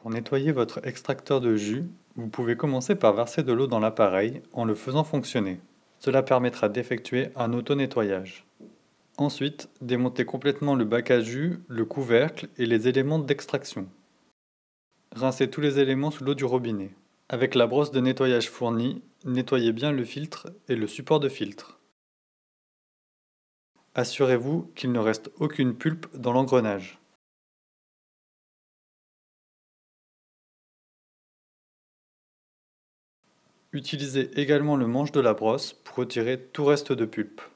Pour nettoyer votre extracteur de jus, vous pouvez commencer par verser de l'eau dans l'appareil en le faisant fonctionner. Cela permettra d'effectuer un auto-nettoyage. Ensuite, démontez complètement le bac à jus, le couvercle et les éléments d'extraction. Rincez tous les éléments sous l'eau du robinet. Avec la brosse de nettoyage fournie, nettoyez bien le filtre et le support de filtre. Assurez-vous qu'il ne reste aucune pulpe dans l'engrenage. Utilisez également le manche de la brosse pour retirer tout reste de pulpe.